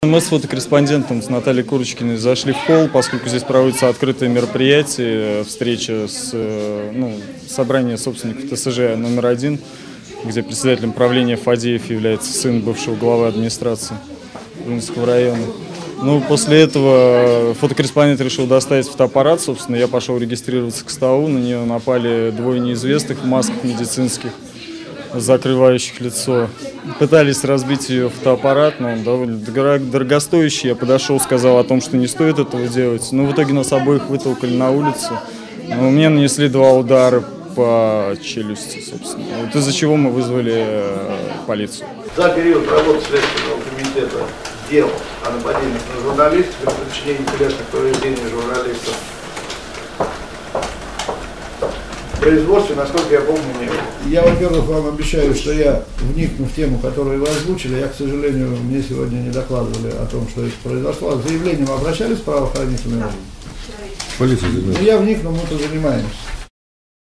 Мы с фотокорреспондентом, с Натальей Курочкиной, зашли в холл, поскольку здесь проводится открытое мероприятие, встреча собрание собственников ТСЖ номер 1, где председателем правления Фадеев является сын бывшего главы администрации Ленинского района. После этого фотокорреспондент решил доставить фотоаппарат, собственно, я пошел регистрироваться к столу, на нее напали двое неизвестных в масках медицинских, закрывающих лицо. Пытались разбить ее фотоаппарат, но он довольно дорогостоящий. Я подошел, сказал о том, что не стоит этого делать. Но в итоге нас обоих вытолкали на улицу. Мне нанесли 2 удара по челюсти, собственно. Из-за чего мы вызвали полицию. За период работы Следственного комитета дел о нападениях на журналистов и причинении телесных повреждений журналистов в производстве, насколько я помню, не было. Я, во-первых, вам обещаю, что я вникну в тему, которую вы озвучили. Я, к сожалению, мне сегодня не докладывали о том, что это произошло. С заявлением обращались в правоохранительные органы? Полиция. Я вникну, мы тут занимаемся.